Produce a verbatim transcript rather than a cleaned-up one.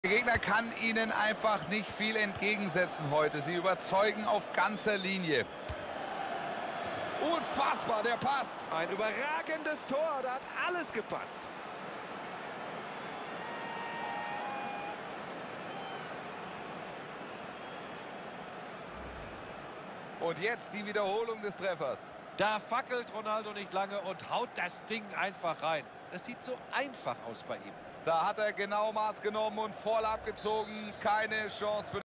Der Gegner kann ihnen einfach nicht viel entgegensetzen heute. Sie überzeugen auf ganzer Linie. Unfassbar, der passt. Ein überragendes Tor, da hat alles gepasst. Und jetzt die Wiederholung des Treffers. Da fackelt Ronaldo nicht lange und haut das Ding einfach rein. Das sieht so einfach aus bei ihm. Da hat er genau Maß genommen und voll abgezogen. Keine Chance für